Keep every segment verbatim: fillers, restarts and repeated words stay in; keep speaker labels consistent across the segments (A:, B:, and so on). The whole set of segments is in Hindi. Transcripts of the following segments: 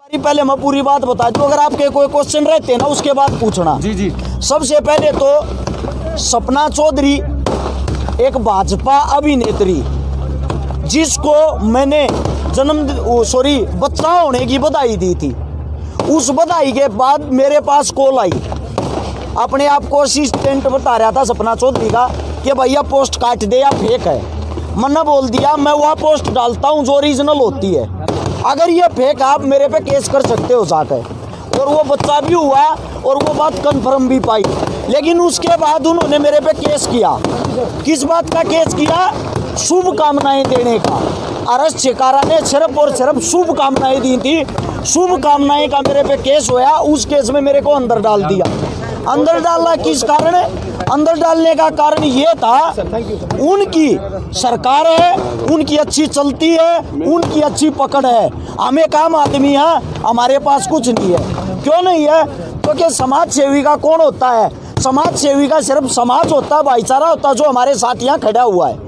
A: पहले मैं पूरी बात बता दूं, अगर आपके कोई क्वेश्चन रहते ना उसके बाद पूछना। जी जी। सबसे पहले तो सपना चौधरी एक भाजपा अभिनेत्री, जिसको मैंने जन्म सॉरी बच्चा होने की बधाई दी थी, उस बधाई के बाद मेरे पास कॉल आई, अपने आप को असिस्टेंट बता रहा था सपना चौधरी का कि भैया पोस्ट काट दे या फेक है। मैंने बोल दिया मैं वह पोस्ट डालता हूँ जो ओरिजिनल होती है, अगर ये फेक आप मेरे पे केस कर सकते हो जाकर। और वो बच्चा भी हुआ और वो बात कंफर्म भी पाई, लेकिन उसके बाद उन्होंने मेरे पे केस किया। किस बात का केस किया? शुभकामनाएं देने का। अरेस्ट शिकारा ने सिर्फ और सिर्फ शुभकामनाएं दी थी, शुभकामनाएं का मेरे पे केस हुआ। उस केस में मेरे को अंदर डाल दिया। अंदर डालना किस कारण? अंदर डालने का कारण ये था, उनकी सरकार है, उनकी अच्छी चलती है, उनकी अच्छी पकड़ है, हमें काम आदमी है, हमारे पास कुछ नहीं है। क्यों नहीं है? क्योंकि तो समाज सेवी का कौन होता है? समाज सेवी का सिर्फ समाज होता है, भाईचारा होता है, जो हमारे साथ यहाँ खड़ा हुआ है।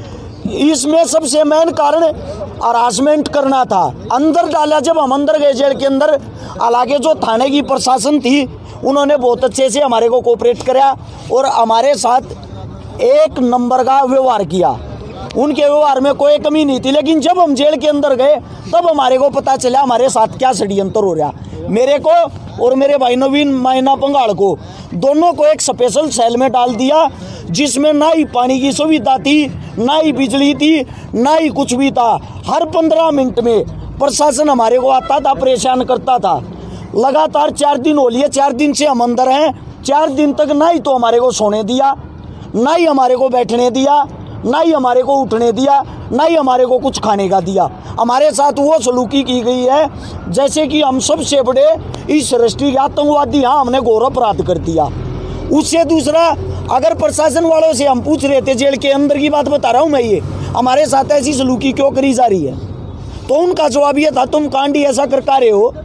A: इसमें सबसे मेन कारण हरासमेंट करना था। अंदर डाला, जब हम अंदर गए जेल के अंदर, हालांकि जो थाने की प्रशासन थी उन्होंने बहुत अच्छे से हमारे को कोऑपरेट किया और हमारे साथ एक नंबर का व्यवहार किया। उनके व्यवहार में कोई कमी नहीं थी। लेकिन जब हम जेल के अंदर गए तब हमारे को पता चला हमारे साथ क्या षड्यंत्र हो रहा। मेरे को और मेरे भाई नवीन मायना पंगाड़ को दोनों को एक स्पेशल सेल में डाल दिया, जिसमें ना ही पानी की सुविधा थी, ना ही बिजली थी, ना ही कुछ भी था। हर पंद्रह मिनट में प्रशासन हमारे को आता था, परेशान करता था। लगातार चार दिन हो लिए, चार दिन से हम अंदर हैं। चार दिन तक ना ही तो हमारे को सोने दिया, ना ही हमारे को बैठने दिया, ना ही हमारे को उठने दिया, ना ही हमारे को कुछ खाने का दिया। हमारे साथ वो सलूकी की गई है जैसे कि हम सबसे बड़े इस राष्ट्रीय आतंकवादी, हाँ हमने घोर अपराध कर दिया। उससे दूसरा, अगर प्रशासन वालों से हम पूछ रहे थे, जेल के अंदर की बात बता रहा हूँ मैं, ये हमारे साथ ऐसी सलूकी क्यों करी जा रही है, तो उनका जवाब ये था, तुम कांडी ऐसा करता रहे हो,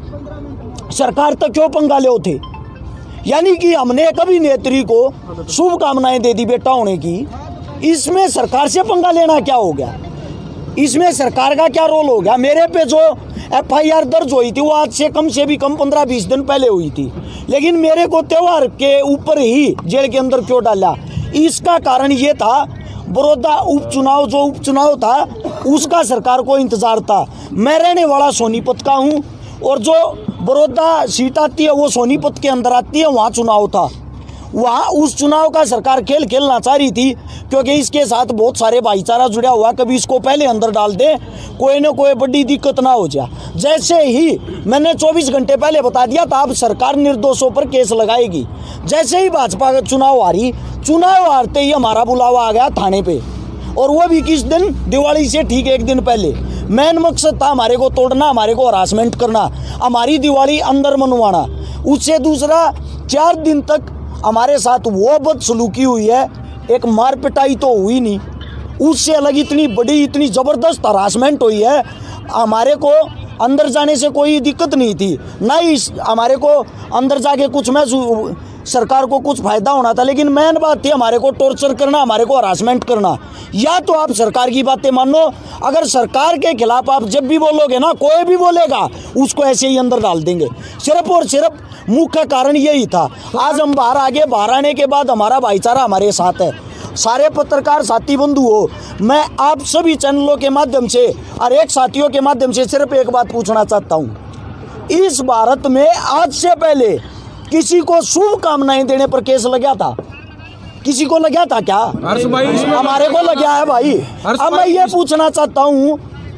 A: सरकार तक क्यों पंगा ले थे। यानी कि हमने एक अभिनेत्री को शुभकामनाएं दे दी बेटा होने की, इसमें सरकार से पंगा लेना क्या हो गया? इसमें सरकार का क्या रोल हो गया? मेरे पे जो एफ आई आर दर्ज हुई थी वो आज से कम से भी कम पंद्रह बीस दिन पहले हुई थी, लेकिन मेरे को त्योहार के ऊपर ही जेल के अंदर क्यों डाला? इसका कारण ये था, बड़ौदा उपचुनाव जो उपचुनाव था उसका सरकार को इंतजार था। मैं रहने वाला सोनीपत का हूँ और जो बड़ौदा सीट आती है वो सोनीपत के अंदर आती है, वहाँ चुनाव था। वहाँ उस चुनाव का सरकार खेल खेलना चाह रही थी, क्योंकि इसके साथ बहुत सारे भाईचारा जुड़ा हुआ, कभी इसको पहले अंदर डाल दे, कोई ना कोई बड़ी दिक्कत ना हो जाए। जैसे ही मैंने चौबीस घंटे पहले बता दिया था अब सरकार निर्दोषों पर केस लगाएगी। जैसे ही भाजपा का चुनाव हारी, चुनाव हारते ही हमारा बुलावा आ गया थाने पे, और वो भी किस दिन? दिवाली से ठीक एक दिन पहले। मेन मकसद था हमारे को तोड़ना, हमारे को हरासमेंट करना, हमारी दिवाली अंदर मनवाना। उससे दूसरा, चार दिन तक हमारे साथ वो बदसलूकी हुई है, एक मार पिटाई तो हुई नहीं, उससे अलग इतनी बड़ी इतनी ज़बरदस्त हरासमेंट हुई है। हमारे को अंदर जाने से कोई दिक्कत नहीं थी, ना ही हमारे को अंदर जाके कुछ में सरकार को कुछ फ़ायदा होना था, लेकिन मेन बात थी हमारे को टॉर्चर करना, हमारे को हरासमेंट करना। या तो आप सरकार की बातें मानो, अगर सरकार के खिलाफ आप जब भी बोलोगे ना, कोई भी बोलेगा उसको ऐसे ही अंदर डाल देंगे। सिर्फ और सिर्फ मुख्य कारण यही था। आज हम बाहर आ गए, बाहर आने के बाद हमारा भाईचारा हमारे साथ है। सारे पत्रकार साथी बंधु हो, मैं आप सभी चैनलों के माध्यम से और एक साथियों के माध्यम से सिर्फ एक बात पूछना चाहता हूँ, इस भारत में आज से पहले किसी को शुभकामनाएं देने पर केस लगा था? किसी को लगा था क्या? हमारे को लगा है भाई। अब मैं ये पूछना चाहता हूँ,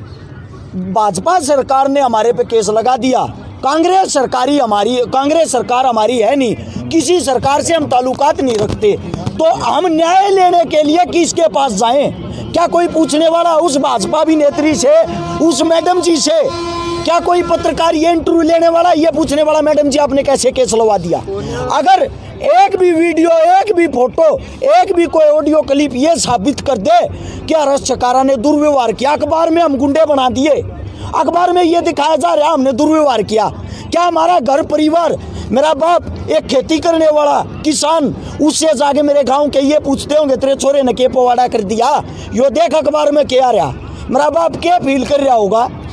A: भाजपा सरकार ने हमारे पे केस लगा दिया, कांग्रेस सरकारी हमारी कांग्रेस सरकार हमारी है नहीं, किसी सरकार से हम ताल्लुकात नहीं रखते, तो हम न्याय लेने के लिए किसके पास जाएं? क्या कोई पूछने वाला उस भाजपा अभिनेत्री से, उस मैडम जी से? क्या कोई पत्रकार ये इंटरव्यू लेने वाला, ये पूछने वाला, मैडम जी आपने कैसे केस लगा दिया? अगर एक भी वीडियो, एक भी फोटो, एक भी कोई ऑडियो क्लिप ये साबित कर दे कि अरेस्ट शिकारा ने दुर्व्यवहार किया, अखबार में हम गुंडे बना दिए, अखबार में ये दिखाया जा रहा है हमने दुर्व्यवहार किया, क्या हमारा घर परिवार, मेरा बाप एक खेती करने वाला किसान, उससे जाके मेरे गांव के ये पूछते होंगे तेरे छोरे ने के पवाड़ा कर दिया, यो देख अखबार में क्या आ रहा, मेरा बाप क्या फील कर रहा होगा?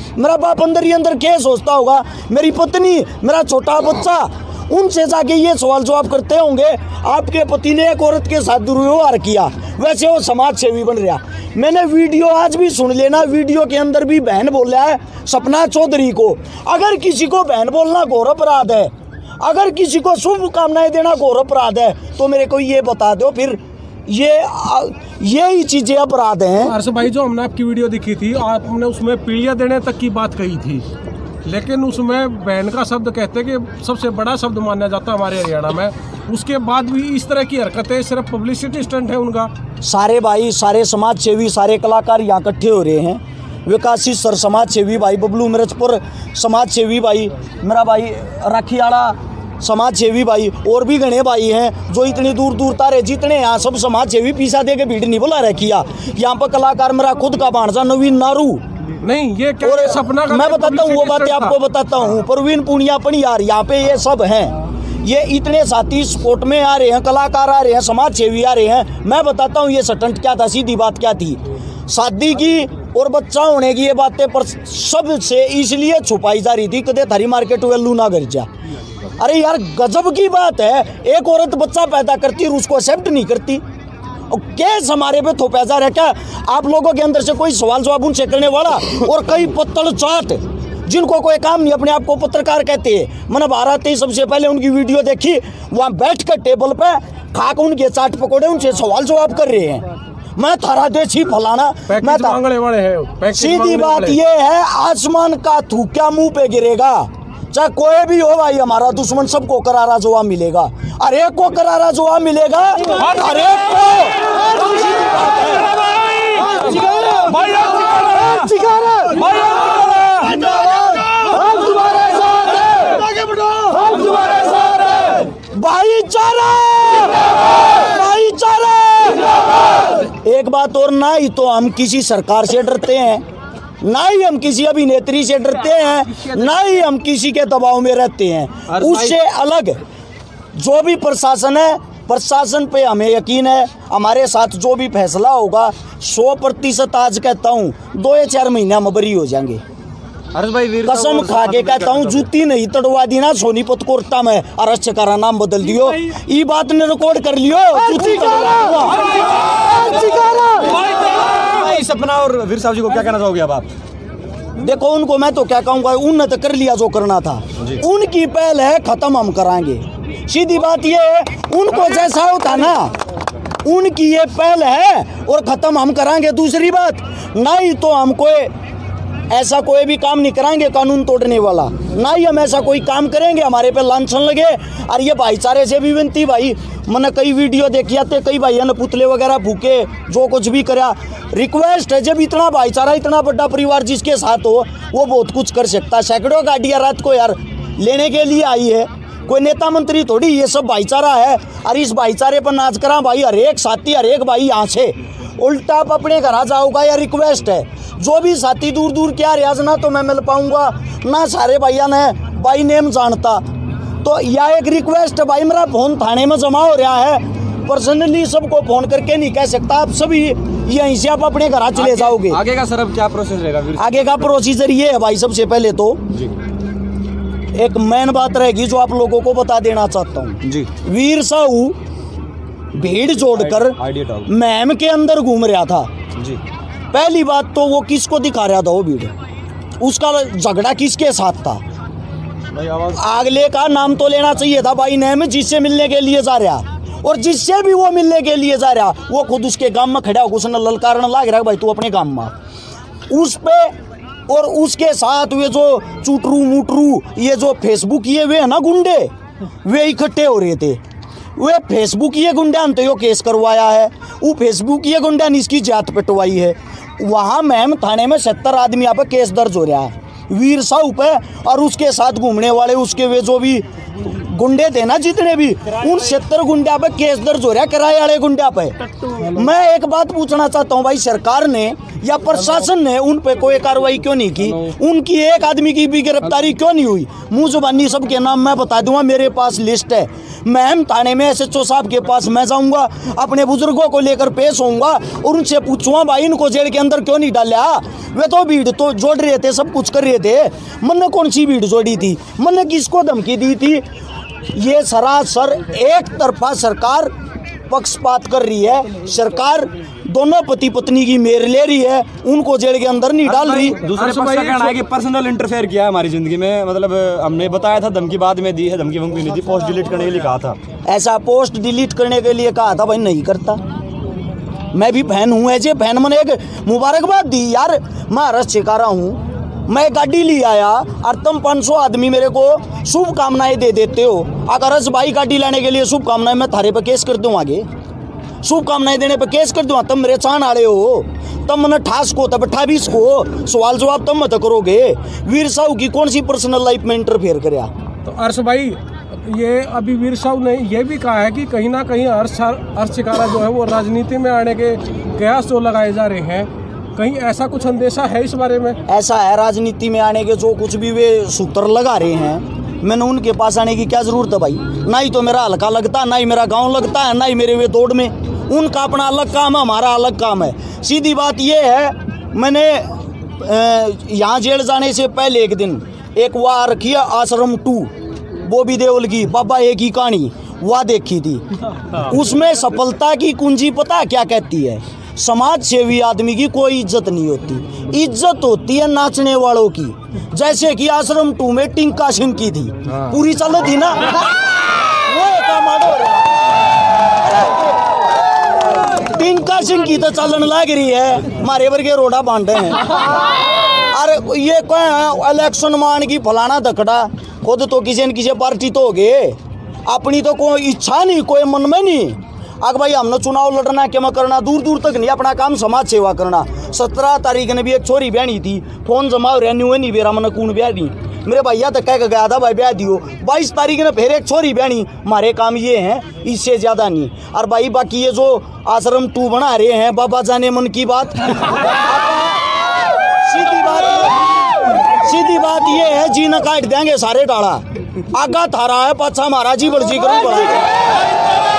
A: मेरा बाप अंदर ही अंदर क्या सोचता होगा, मेरी पत्नी, मेरा छोटा बच्चा, उनसे जाके ये सवाल जवाब करते होंगे आपके पति ने एक औरत के साथ दुर्व्यवहार किया, वैसे वो समाज सेवी बन रहा। मैंने वीडियो आज भी सुन लेना, वीडियो के अंदर भी बहन बोल रहा है सपना चौधरी को। अगर किसी को बहन बोलना घोर अपराध है, अगर किसी को शुभकामनाएं देना घोर अपराध है, तो मेरे को ये बता दो फिर ये यही चीजें अपराध हैं।
B: हर्ष भाई, जो हमने आपकी वीडियो देखी थी, आपने उसमें पीढ़ियां देने तक की बात कही थी, लेकिन उसमें बहन का शब्द कहते कि सबसे बड़ा शब्द माना जाता है हमारे हरियाणा में। उसके बाद भी इस तरह की हरकतें सिर्फ पब्लिसिटी स्टंट है उनका।
A: सारे भाई, सारे समाज सेवी, सारे कलाकार यहाँ इकट्ठे हो रहे हैं। विकासी सर समाज सेवी भाई, बबलू मिर्चपुर समाज सेवी भाई, मेरा भाई राखीवाड़ा समाज सेवी भाई, और भी घने भाई हैं जो इतनी दूर दूर तारे, जितने यहाँ सब समाज सेवी पीछा दे के भीड़ नहीं बुला रखी। यहाँ पर कलाकार मेरा खुद का भांजा नवीन नारू
B: नहीं, ये क्या
A: और
B: सपना का
A: मैं बताता हूँ, वो बातें आपको बताता हूँ। प्रवीण पुनिया यार, यहाँ पे ये सब हैं, ये इतने साथी स्पोर्ट में आ रहे हैं, कलाकार आ रहे हैं, समाज सेवी आ रहे हैं। मैं बताता हूँ ये स्टंट क्या था, सीधी बात क्या थी। शादी की और बच्चा होने की ये बातें पर सबसे इसलिए छुपाई जा रही थी कदे थारी मार्केट वैल्यू ना कर जा। अरे यार गजब की बात है, एक औरत बच्चा पैदा करती और उसको एक्सेप्ट नहीं करती। और केस हमारे पे थोपा जा रहा है क्या? आप लोगों के अंदर से कोई सवाल जवाब उनसे करने वाला, और कई पत्तल चाट जिनको कोई काम नहीं, अपने आप को पत्रकार कहते हैं। मैंने भारत ही सबसे पहले उनकी वीडियो देखी, वहाँ बैठ कर टेबल पे खाक उनके चाट पकौड़े उनसे सवाल जवाब कर रहे हैं। मैं थारा देसी फलाना, मैं था। सीधी बात ये है, आसमान का थूका मुंह पे गिरेगा, चाहे कोई भी हो भाई, हमारा दुश्मन सबको करारा जवाब मिलेगा। अरे को करारा जवाब मिलेगा, अरे को। भाईचारा, भाईचारा। एक बात और, ना ही तो हम किसी सरकार से डरते हैं, ना ही हम किसी अभिनेत्री से डरते हैं, ना ही हम किसी के दबाव में रहते हैं। उससे अलग जो भी प्रशासन है, प्रशासन पे हमें यकीन है, हमारे साथ जो भी फैसला होगा सौ प्रतिशत आज कहता हूँ दो या चार महीना में बरी हो जाएंगे। कसम खा के कहता हूँ, जूती नहीं तड़वा दी ना सोनीपत कोर्टा में, अरेस्ट करा नाम बदल दियो, ये बात ने रिकॉर्ड कर लियो। जूती
C: सपना और वीर साहब जी को क्या कहना चाहोगे अब आप?
A: देखो उनको मैं तो क्या कहूँगा, उनने तो कर लिया जो करना था, उनकी पहल है, खत्म हम कराएंगे। सीधी बात ये है, उनको जैसा होता ना, उनकी ये पहल है और खत्म हम कराएंगे। दूसरी बात, ना ही तो हम कोई ऐसा कोई भी काम नहीं कराएंगे कानून तोड़ने वाला, ना ही हम ऐसा कोई काम करेंगे हमारे पे लांछन लगे। और ये भाईचारे से भी विनती भाई, मैंने कई वीडियो देखी आते, कई भाइयों ने पुतले वगैरह फूके, जो कुछ भी करा। रिक्वेस्ट है, जब इतना भाईचारा, इतना बड़ा परिवार जिसके साथ हो, वो बहुत कुछ कर सकता है। सैकड़ों गाड़ियाँ रात को यार लेने के लिए आई है, कोई नेता मंत्री थोड़ी, ये सब भाईचारा है। और इस भाईचारे पर नाच करा भाई, हर एक साथी, हर एक भाई यहाँ से उल्टा आप अपने घर आ जाओगा। या रिक्वेस्ट है, जो भी साथी दूर दूर क्या रियाज ना तो मैं मिल पाऊंगा ना, सारे भैया ने भाई नेम जानता, तो यह एक रिक्वेस्ट है भाई। मेरा फोन थाने में जमा हो रहा है, पर्सनली सबको फोन करके नहीं कह सकता, आप सभी यहीं से आप अपने घर चले जाओगे।
C: आगे का सर अब क्या प्रोसेस रहेगा?
A: आगे का प्रोसीजर ये है भाई, सबसे पहले तो एक मेन बात रहेगी जो आप लोगों को बता देना चाहता हूँ जी। वीर साहू भीड़ जोड़कर मैम के अंदर घूम रहा था जी। पहली बात तो वो किसको दिखा रहा था, वो भीड़, उसका झगड़ा किसके साथ था? अगले का नाम तो लेना चाहिए था भाई नेम, जिससे मिलने के लिए जा रहा, और जिससे भी वो मिलने के लिए जा रहा वो खुद उसके गांव में खड़ा होकर उसने ललकारने लाग रहा भाई तू अपने गांव में उस पे। और उसके साथ वे जो चूटरू मुटरू ये जो फेसबुक ये वे है ना गुंडे, वे इकट्ठे हो रहे थे। वे फेसबुक ये गुंडा ने तो यो केस करवाया है, वो फेसबुक ये गुंडा ने इसकी जात पिटवाई है। वहाँ मैम थाने में सत्तर आदमी यहाँ पे केस दर्ज हो रहा है वीर साहू पे, और उसके साथ घूमने वाले उसके वे जो भी गुंडे थे ना जितने भी, उन सत्तर गुंडा पे केस दर्ज हो रहा है, किराए वाले गुंडा पे। मैं एक बात पूछना चाहता हूँ भाई, सरकार ने या प्रशासन ने उन पे कोई कार्रवाई क्यों नहीं की? उनकी एक आदमी की भी गिरफ्तारी क्यों नहीं हुई? मुँह जुबानी सबके नाम मैं बता दूंगा, मेरे पास लिस्ट है। मैं थाने में एस एच ओ साहब के पास मैं जाऊंगा, अपने बुजुर्गों को लेकर पेश होऊंगा और उनसे पूछूंगा भाई इनको जेल के अंदर क्यों नहीं डाला। वे तो भीड़ तो जोड़ रहे थे, सब कुछ कर रहे थे, मन ने कौन सी भीड़ जोड़ी थी, मन ने किसको धमकी दी थी। ये सरासर एक तरफा सरकार पक्षपात कर रही है, सरकार दोनों पति पत्नी की मेर ले रही है, उनको जेल के अंदर नहीं डाल रही।
C: दूसरे पक्ष का कहना है कि पर्सनल इंटरफेयर किया है हमारी जिंदगी में, मतलब हमने बताया था, धमकी बाद में दी है, धमकी वमकी नहीं दी, पोस्ट डिलीट करने के लिए कहा था।
A: ऐसा पोस्ट डिलीट करने के लिए कहा था, भाई नहीं करता। मैं भी फैन हूँ, ऐसे फैन मैंने एक मुबारकबाद दी यार, महाराष्ट्र से रहा हूँ, मैं गाड़ी ले आया और तुम पाँच सौ आदमी मेरे को शुभकामनाएं दे देते हो। अगर अस भाई गाड़ी लाने के लिए शुभकामनाएं, मैं थारे पे केस कर दूँ, आगे शुभकामनाएं देने पे केस कर दूँ। तुम मेरे चाहने वाले हो, तुम मैंने ठास को तब अट्ठाईस को सवाल जवाब तुम मत करोगे। वीर साहू की कौन सी पर्सनल लाइफ में इंटरफेयर कराया?
B: तो अर्श भाई, ये अभी वीर साहू ने ये भी कहा है कि कहीं ना कहीं अर्श अर्श शिकारा जो है वो राजनीति में आने के कयास जो लगाए जा रहे हैं, कहीं ऐसा कुछ अंदेशा है इस बारे में?
A: ऐसा है, राजनीति में आने के जो कुछ भी वे सूत्र लगा रहे हैं, मैंने उनके पास आने की क्या जरूरत है भाई? ना ही तो मेरा हल्का लगता, ना ही मेरा गांव लगता है, ना ही मेरे वे दौड़ में। उनका अपना अलग काम है, हमारा अलग काम है। सीधी बात ये है, मैंने यहाँ जेल जाने से पहले एक दिन एक वह रखी है आश्रम टू, बॉबी देओल की बाबा एक ही कहानी, वह देखी थी। उसमें सफलता की कुंजी पता क्या कहती है? समाज सेवी आदमी की कोई इज्जत नहीं होती, इज्जत होती है नाचने वालों की। जैसे कि आश्रम टू में टिंका सिंह की थी, पूरी चल थी ना, वो काम हो रहा। टिंका सिंह की तो चलन लग रही है, मारे वर्गे रोड़ा बांटे हैं। अरे ये कोई इलेक्शन मान की फलाना धकड़ा, खुद तो किसी न किसी पार्टी तो हो गए, अपनी तो कोई इच्छा नहीं, कोई मन में नहीं। अगर भाई हमने चुनाव लड़ना क्या मैं करना, दूर दूर तक नहीं, अपना काम समाज सेवा करना। सत्रह तारीख ने भी एक छोरी ब्यानी थी, फोन जमा रेन्यू नहीं बेरा मैंने कौन ब्याह दी, मेरे भैया तक कह गया था भाई ब्याह दियो। बाईस तारीख ने फिर एक छोरी ब्यानी, हमारे काम ये हैं, इससे ज़्यादा नहीं। और भाई बाकी ये जो आश्रम टू बना रहे हैं, बाबा जाने मन की बात। सीधी बात सीधी बात ये है, जी न काट देंगे सारे डाला, आगा थारा है पाछा महाराज जी बड़जी करूँ बड़ा।